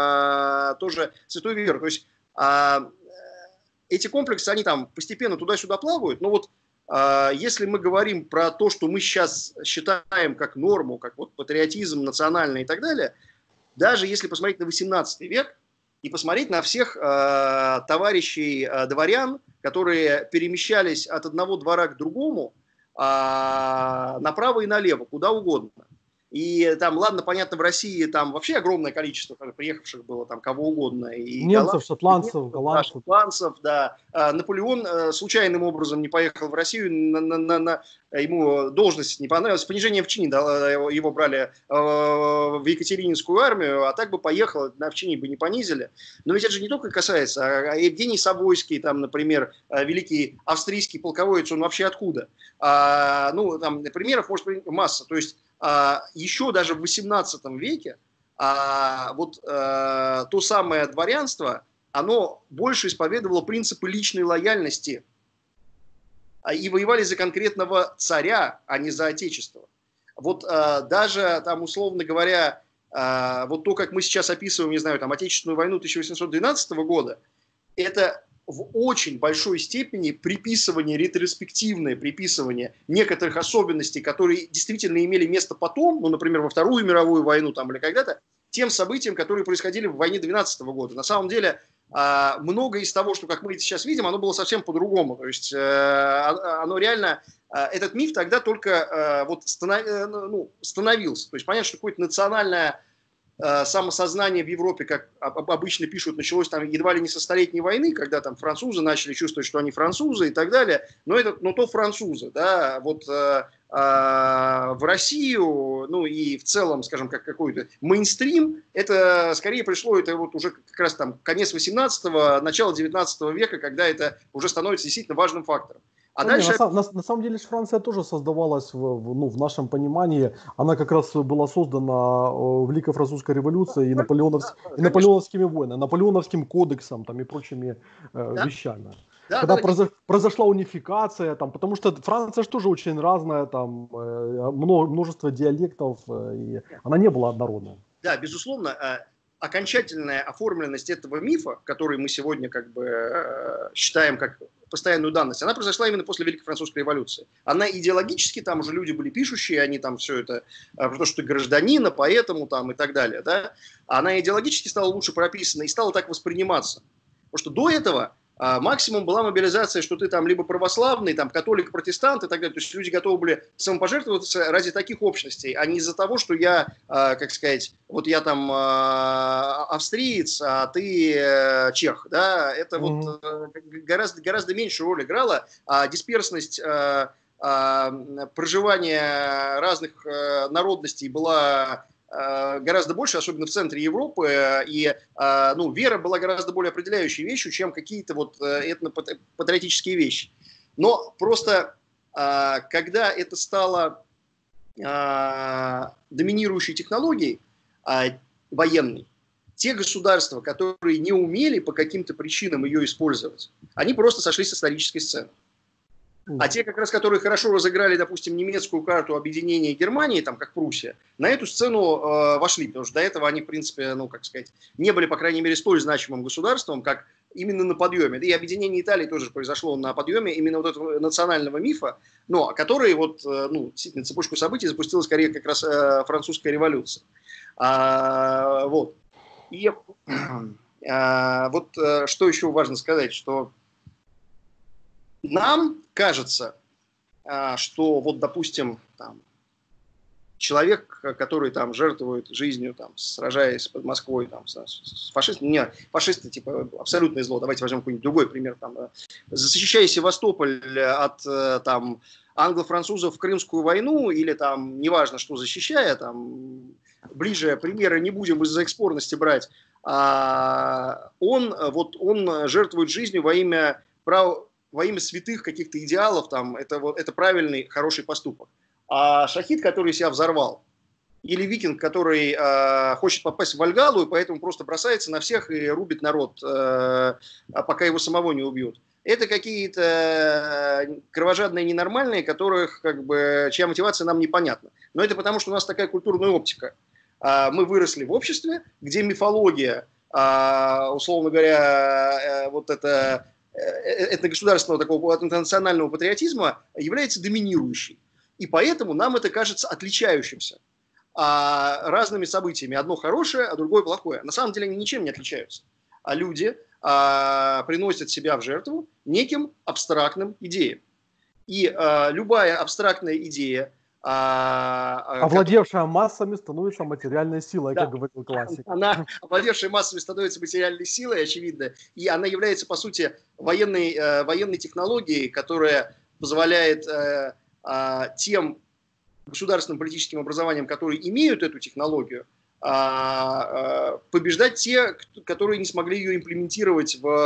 э, тоже святую веру. То есть, э, эти комплексы, они там постепенно туда-сюда плавают. Но вот э, если мы говорим про то, что мы сейчас считаем как норму, как вот патриотизм национальный и так далее, даже если посмотреть на восемнадцатый век, и посмотреть на всех э, товарищей э, дворян, которые перемещались от одного двора к другому э, направо и налево, куда угодно. И там, ладно, понятно, в России там вообще огромное количество приехавших было, там кого угодно. И немцев, голландцев, шотландцев, немцев, голландцев. Да, шотландцев, да. Наполеон случайным образом не поехал в Россию, на, на, на, на, ему должность не понравилась, с понижением в чине да, его, его брали э, в Екатерининскую армию, а так бы поехал, на в чине бы не понизили. Но ведь это же не только касается, а Евгений Савойский, там, например, великий австрийский полководец, он вообще откуда? А, ну, там, примеров может быть масса. То есть а, еще даже в восемнадцатом веке а, вот а, то самое дворянство, оно больше исповедовало принципы личной лояльности и воевали за конкретного царя, а не за отечество. Вот э, даже, там, условно говоря, э, вот то, как мы сейчас описываем, не знаю, там, Отечественную войну тысяча восемьсот двенадцатого года, это в очень большой степени приписывание, ретроспективное приписывание некоторых особенностей, которые действительно имели место потом, ну, например, во Вторую мировую войну там, или когда-то, тем событиям, которые происходили в войне двенадцатого года. На самом деле, многое из того, что, как мы сейчас видим, оно было совсем по-другому. То есть оно реально, этот миф тогда только вот ну, становился. То есть понятно, что какое-то национальное самосознание в Европе, как обычно пишут, началось там едва ли не со Столетней войны, когда там французы начали чувствовать, что они французы и так далее. Но это, но то французы, да, вот в Россию, ну и в целом, скажем, как какой-то мейнстрим, это скорее пришло, это вот уже как раз там конец восемнадцатого, начало девятнадцатого века, когда это уже становится действительно важным фактором. А ну, дальше... не, на, на, на самом деле Франция тоже создавалась в, в, ну, в нашем понимании. Она как раз была создана в Великой Французской революции и, наполеоновс... да, и наполеоновскими войнами, наполеоновским кодексом там, и прочими э, да. вещами. Да, Когда да, произо... произошла унификация, там, потому что Франция же тоже очень разная, там, э, много, множество диалектов, э, и она не была однородной. Да, безусловно, э, окончательная оформленность этого мифа, который мы сегодня как бы э, считаем как постоянную данность, она произошла именно после Великой Французской революции. Она идеологически, там уже люди были пишущие, они там все это, э, про то, что ты гражданин, а поэтому там и так далее, да, она идеологически стала лучше прописана и стала так восприниматься. Потому что до этого а максимум была мобилизация, что ты там либо православный, там, католик, протестант и так далее. То есть люди готовы были самопожертвоваться ради таких общностей, а не из-за того, что я, э, как сказать, вот я там э, австриец, а ты э, чех. Да? Это mm-hmm. вот э, гораздо, гораздо меньшую роль играла, а дисперсность э, э, проживания разных э, народностей была гораздо больше, особенно в центре Европы, и ну, вера была гораздо более определяющей вещью, чем какие-то вот этнопатриотические вещи. Но просто когда это стало доминирующей технологией военной, те государства, которые не умели по каким-то причинам ее использовать, они просто сошли с исторической сцены. А те, как раз, которые хорошо разыграли, допустим, немецкую карту объединения Германии, там, как Пруссия, на эту сцену э, вошли, потому что до этого они, в принципе, ну, как сказать, не были, по крайней мере, столь значимым государством, как именно на подъеме. И объединение Италии тоже произошло на подъеме именно вот этого национального мифа, но который, вот, э, ну, действительно, цепочку событий запустила скорее как раз э, французская революция. А, вот. И а, вот э, что еще важно сказать, что нам кажется, что вот, допустим, там, человек, который там жертвует жизнью, там, сражаясь под Москвой там, с, с фашистами, не, фашисты типа абсолютное зло, давайте возьмем какой-нибудь другой пример, там, защищая Севастополь от там, англо-французов в Крымскую войну, или там, неважно, что защищая, там, ближе примеры не будем из-за экспорности брать, а он, вот, он жертвует жизнью во имя прав... во имя святых каких-то идеалов, там, это, вот, это правильный, хороший поступок. А шахид, который себя взорвал, или викинг, который э, хочет попасть в Вальгаллу, и поэтому просто бросается на всех и рубит народ, э, пока его самого не убьют. Это какие-то кровожадные ненормальные, которых, как бы, чья мотивация нам непонятна. Но это потому, что у нас такая культурная оптика. Э, мы выросли в обществе, где мифология, э, условно говоря, э, вот это... этногосударственного такого национального патриотизма является доминирующей. И поэтому нам это кажется отличающимся а, разными событиями. Одно хорошее, а другое плохое. На самом деле они ничем не отличаются. А люди а, приносят себя в жертву неким абстрактным идеям. И а, любая абстрактная идея, А, овладевшая который... массами становится материальной силой, да. Как говорил классик. Она, овладевшая массами, становится материальной силой, очевидно, и она является, по сути, военной, э, военной технологией, которая позволяет э, э, тем государственным политическим образованиям, которые имеют эту технологию, э, э, побеждать те, которые не смогли ее имплементировать в,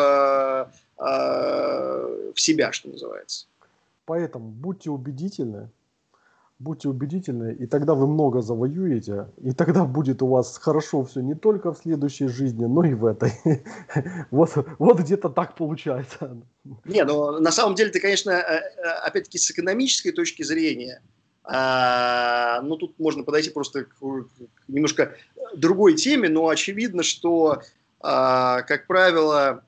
э, в себя, что называется. Поэтому будьте убедительны. Будьте убедительны, и тогда вы много завоюете, и тогда будет у вас хорошо все не только в следующей жизни, но и в этой. Вот, вот где-то так получается. Не, ну на самом деле ты, конечно, опять-таки с экономической точки зрения, а, ну тут можно подойти просто к, к немножко другой теме, но очевидно, что, а, как правило,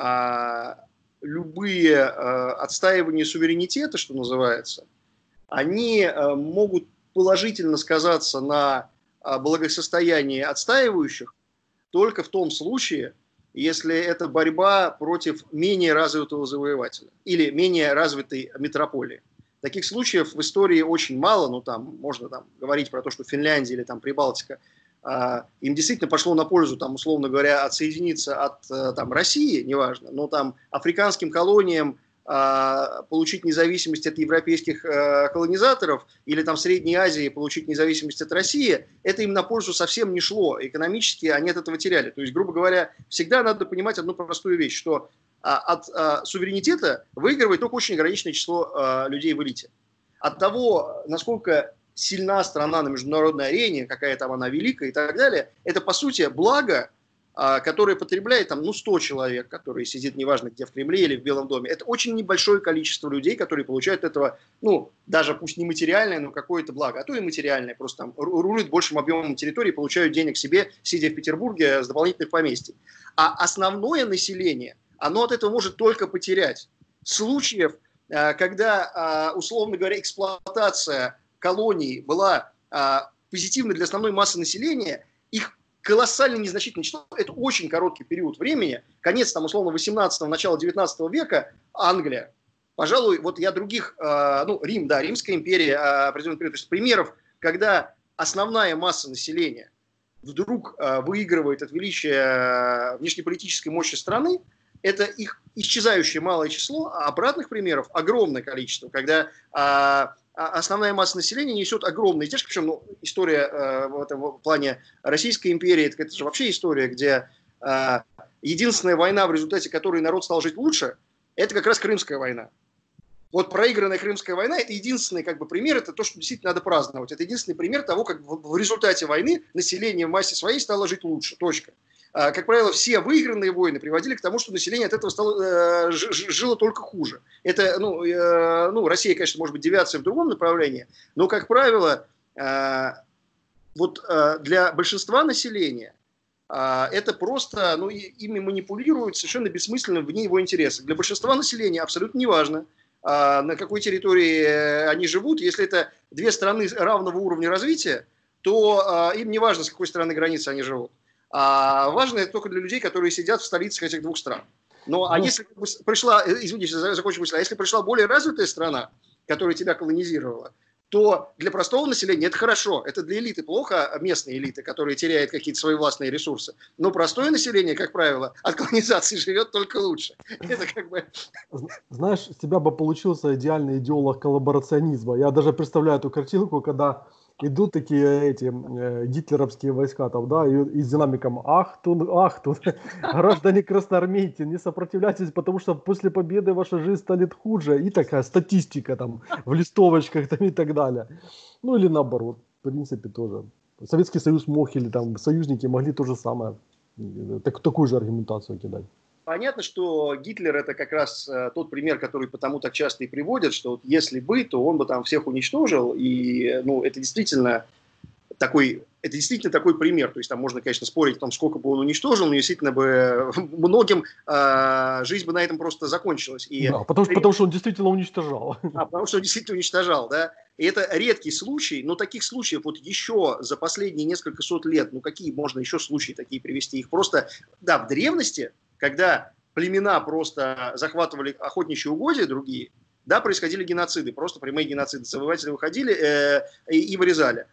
а, любые а, отстаивания суверенитета, что называется, они а, могут положительно сказаться на а, благосостоянии отстаивающих только в том случае, если это борьба против менее развитого завоевателя или менее развитой метрополии. Таких случаев в истории очень мало, ну там можно там говорить про то, что Финляндия или там Прибалтика, э, им действительно пошло на пользу, там, условно говоря, отсоединиться от э, там, России, неважно, но там африканским колониям э, получить независимость от европейских э, колонизаторов или там в Средней Азии получить независимость от России, это им на пользу совсем не шло. Экономически они от этого теряли. То есть, грубо говоря, всегда надо понимать одну простую вещь, что от а, суверенитета выигрывает только очень ограниченное число а, людей в элите. От того, насколько сильна страна на международной арене, какая там она великая и так далее, это, по сути, благо, а, которое потребляет там, ну, сто человек, которые сидят, неважно где, в Кремле или в Белом доме. Это очень небольшое количество людей, которые получают от этого, ну, даже пусть не материальное, но какое-то благо, а то и материальное, просто там рулят большим объемом территории, получают денег себе, сидя в Петербурге с дополнительных поместий. А основное население, оно от этого может только потерять. Случаев, когда, условно говоря, эксплуатация колоний была позитивной для основной массы населения, их колоссально незначительное число. Это очень короткий период времени. Конец, там, условно, восемнадцатого, начало девятнадцатого века, Англия. Пожалуй, вот я других, ну, Рим, да, Римская империя, определенный период, то есть примеров, когда основная масса населения вдруг выигрывает от величия внешнеполитической мощи страны, это их исчезающее малое число, а обратных примеров огромное количество, когда а, основная масса населения несет огромные издержки, причем ну, история а, в этом плане Российской империи, это, это же вообще история, где а, единственная война, в результате которой народ стал жить лучше, это как раз Крымская война. Вот проигранная Крымская война – это единственный как бы, пример, это то, что действительно надо праздновать. Это единственный пример того, как в, в результате войны население в массе своей стало жить лучше. Точка. Как правило, все выигранные войны приводили к тому, что население от этого стало, э, жило только хуже. Это, ну, э, ну, Россия, конечно, может быть девиация в другом направлении, но, как правило, э, вот э, для большинства населения э, это просто, ну, ими манипулируют совершенно бессмысленно вне его интересов. Для большинства населения абсолютно неважно, э, на какой территории они живут. Если это две страны равного уровня развития, то э, им не важно, с какой стороны границы они живут. А важно это только для людей, которые сидят в столицах этих двух стран. Но а если пришла, извините, закончу мысль, а если пришла более развитая страна, которая тебя колонизировала, то для простого населения это хорошо. Это для элиты плохо, местной элиты, которая теряет какие-то свои властные ресурсы. Но простое население, как правило, от колонизации живет только лучше. Это как бы... Знаешь, с тебя бы получился идеальный идеолог коллаборационизма. Я даже представляю эту картинку, когда идут такие эти э, гитлеровские войска там, да, и, и с динамиком «Ах тут, ах тут, граждане красноармейцы, не сопротивляйтесь, потому что после победы ваша жизнь станет хуже». И такая статистика там в листовочках там и так далее. Ну или наоборот, в принципе тоже. Советский Союз мог или там союзники могли то же самое, так, такую же аргументацию кидать. Понятно, что Гитлер это как раз э, тот пример, который потому так часто и приводят, что вот если бы, то он бы там всех уничтожил, и ну, это действительно такой, это действительно такой пример. То есть там можно, конечно, спорить о том, сколько бы он уничтожил, но действительно бы многим э, жизнь бы на этом просто закончилась. И да, потому, потому что он действительно уничтожал. А, потому что он действительно уничтожал, да. И это редкий случай, но таких случаев вот еще за последние несколько сот лет, ну какие можно еще случаи такие привести? Их просто, да, в древности, когда племена просто захватывали охотничьи угодья другие, да, происходили геноциды, просто прямые геноциды. Завоеватели выходили э, и, и вырезали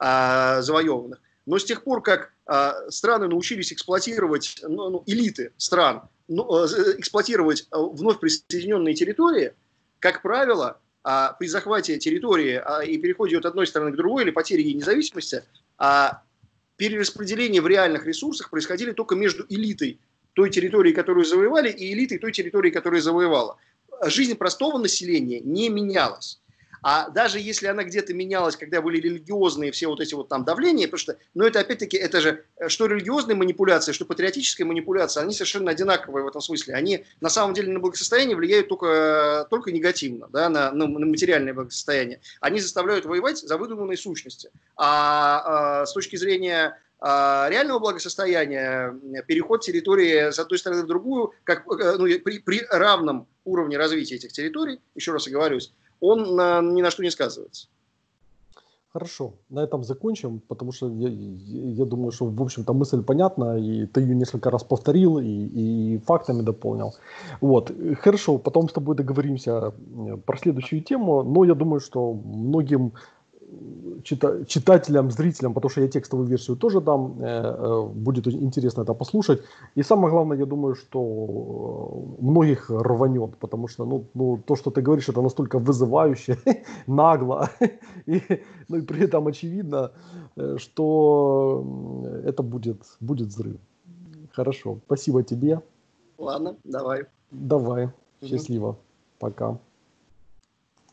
э, завоеванных. Но с тех пор, как э, страны научились эксплуатировать, ну, ну, элиты стран, ну, э, эксплуатировать э, вновь присоединенные территории, как правило, э, при захвате территории э, и переходе от одной страны к другой или потере ей независимости, э, перераспределение в реальных ресурсах происходили только между элитой той территории, которую завоевали, и элитой той территории, которую завоевала. Жизнь простого населения не менялась. А даже если она где-то менялась, когда были религиозные все вот эти вот там давления, потому что, ну это опять-таки, это же, что религиозные манипуляции, что патриотическая манипуляция, они совершенно одинаковые в этом смысле. Они на самом деле на благосостояние влияют только, только негативно, да, на, на, на материальное благосостояние. Они заставляют воевать за выдуманные сущности. А, а с точки зрения реального благосостояния, переход территории с одной стороны в другую, как, ну, при, при равном уровне развития этих территорий, еще раз оговорюсь, он на, ни на что не сказывается. Хорошо, на этом закончим, потому что я, я думаю, что, в общем-то, мысль понятна, и ты ее несколько раз повторил, и, и фактами дополнил. Вот, хорошо, потом с тобой договоримся про следующую тему, но я думаю, что многим чита- читателям, зрителям, потому что я текстовую версию тоже дам, э, будет интересно это послушать. И самое главное, я думаю, что многих рванет, потому что ну, ну, то, что ты говоришь, это настолько вызывающе, нагло, и, ну и при этом очевидно, что это будет, будет взрыв. Хорошо, спасибо тебе. Ладно, давай. Давай, Угу. счастливо, пока.